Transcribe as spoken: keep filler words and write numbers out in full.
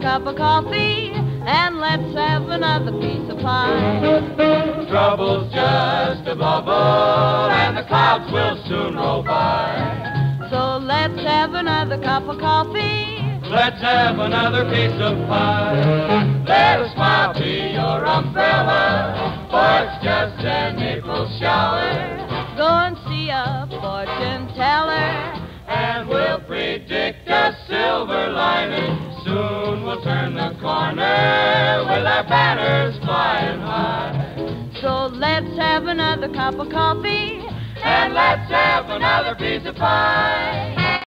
cup of coffee, and let's have another piece of pie. Trouble's just a bubble, and the clouds will soon roll by. So let's have another cup of coffee. Let's have another piece of pie. Let a smile be your umbrella, for it's just an April shower. Go and see a fortune teller, and we'll predict a silver lining. Soon we'll turn the corner with our banners flying high. So let's have another cup of coffee, and let's have another piece of pie.